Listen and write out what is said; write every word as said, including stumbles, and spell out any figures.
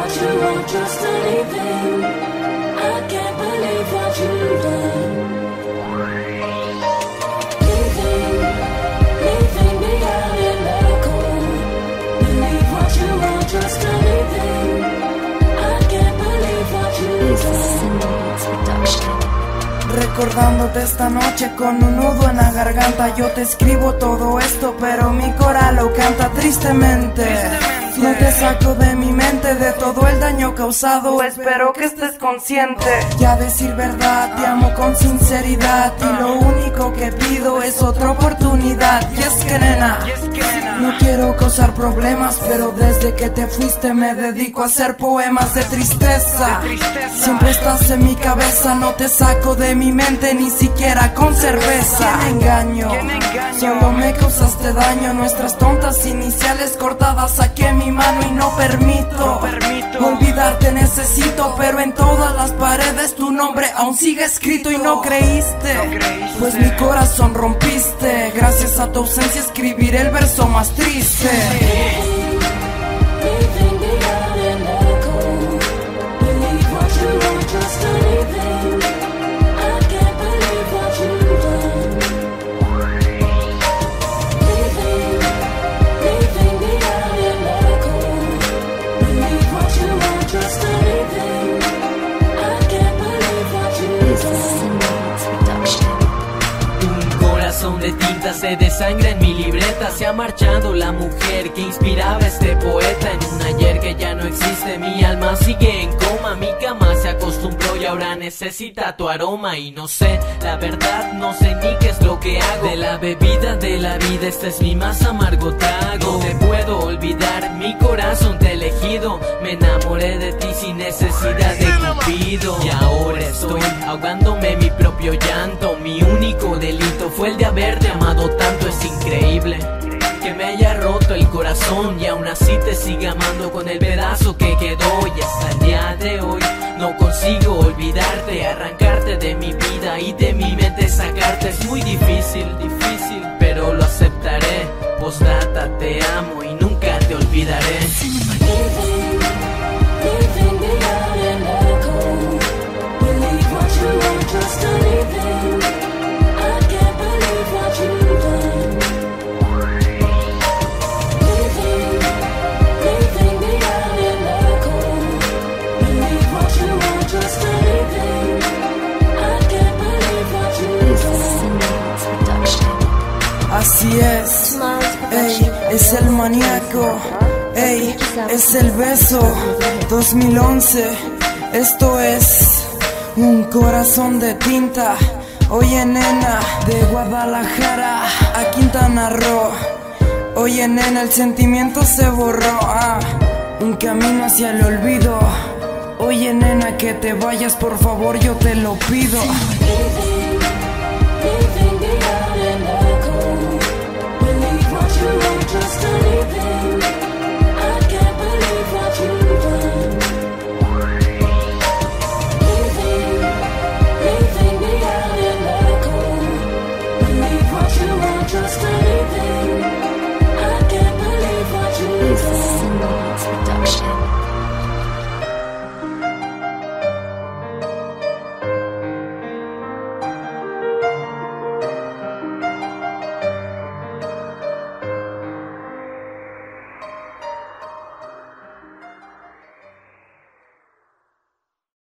what you want, just anything. I can't believe what you've done. Leaving, leaving me out in the cold. Believe what you want, just anything. I can't believe what you've done. Recordándote esta noche con un nudo en la garganta. Yo te escribo todo esto, pero mi cora lo canta tristemente. No te saco de mi mente de todo el daño causado. Espero que estés consciente. Ya decir verdad, te amo con sinceridad. Y lo único que pido es otra oportunidad. Y es que nena, no quiero causar problemas, pero desde que te fuiste me dedico a hacer poemas de tristeza. Siempre estás en mi cabeza, no te saco de mi mente ni siquiera con cerveza. ¿Quién engaño? Solo me causaste daño. Nuestras tontas iniciales cortadas saqué mi mano y no permito olvidarte, necesito, pero en todas las paredes tu nombre aún sigue escrito. Y no creíste, pues mi corazón rompiste. Gracias a tu ausencia escribiré el verso más triste. De tinta se desangra en mi libreta. Se ha marchado la mujer que inspiraba a este poeta. En un ayer que ya no existe, mi alma sigue en coma. Mi cama se acostumbró y ahora necesita tu aroma. Y no sé, la verdad no sé ni qué es lo que hago. De la bebida de la vida este es mi más amargo trago. No te puedo olvidar, mi corazón te he elegido. Me enamoré de ti sin necesidad de cupido. Y ahora estoy ahogándome en mi propio llanto. Mi único delito fue el de haberte amado tanto. Es increíble que me haya roto el corazón y aún así te siga amando con el pedazo que quedó. Y hasta el día de hoy no consigo olvidarte, arrancarte de mi vida y de mi mente sacarte. Es muy difícil, difícil, pero lo aceptaré. Postdata, te amo y nunca te olvidaré. Así es, ey, es el maníaco, ey, es el beso. Dos mil once, esto es un corazón de tinta. Oye nena, de Guadalajara a Quintana Roo. Oye nena, el sentimiento se borró, ah, un camino hacia el olvido. Oye nena, que te vayas por favor, yo te lo pido.